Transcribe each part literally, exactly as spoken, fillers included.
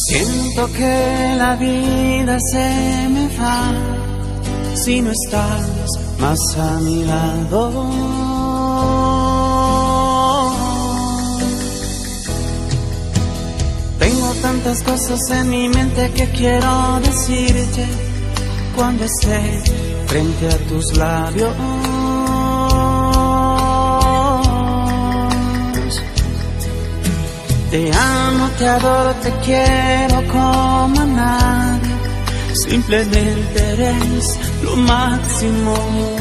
Siento que la vida se me va si no estás más a mi lado. Tengo tantas cosas en mi mente que quiero decirte cuando esté frente a tus labios. Te amo, te adoro, te quiero como a nadie. Simplemente eres lo máximo.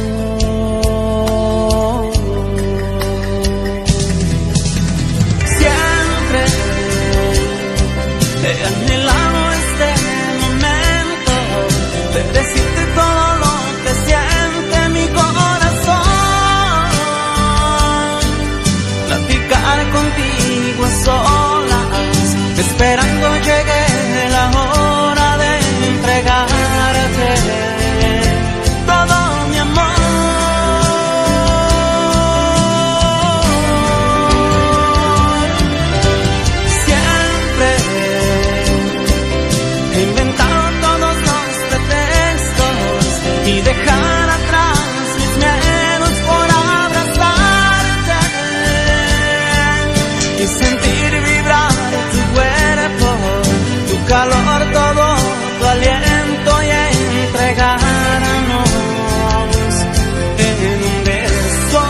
Siempre he anhelado este momento de decirte todo lo que siente mi corazón. Platicar contigo a solas, esperando llegue la hora de entregarte todo mi amor. Siempre he inventado todos los pretextos y dejar atrás mis miedos por abrazarte y sentir vibrar tu cuerpo, tu calor, todo tu aliento y entregarnos en un beso.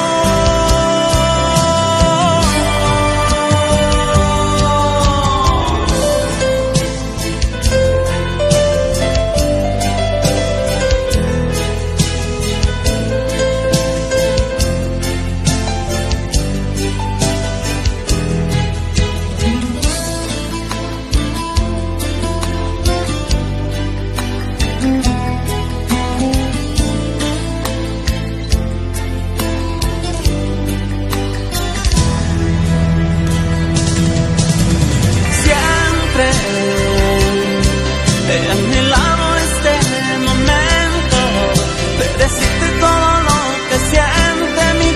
He anhelado este momento de decirte todo lo que siente mi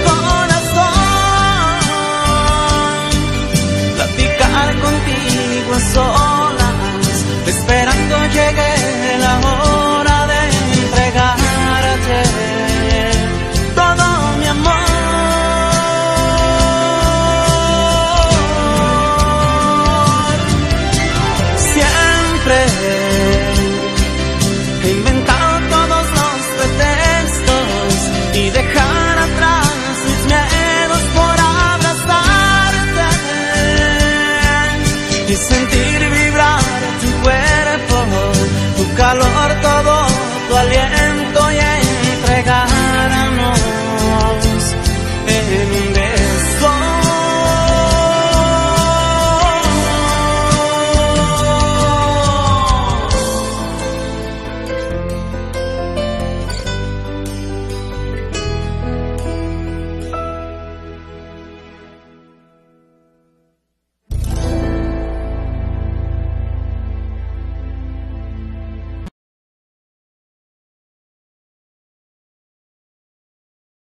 corazón. Platicar contigo a solas, esperando llegue la hora de entregarte todo mi amor. Siempre he inventado todos los pretextos y dejar atrás mis miedos por abrazarte y sentir vibrar tu cuerpo, tu calor.